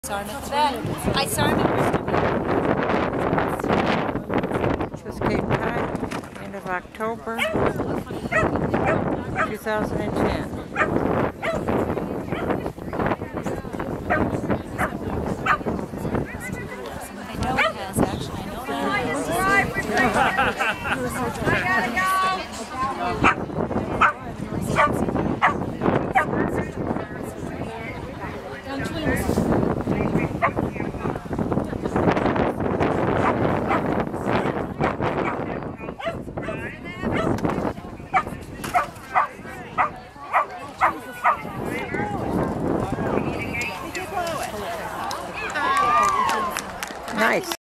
Hi, Simon. This is Cape Cod, end of October 2010.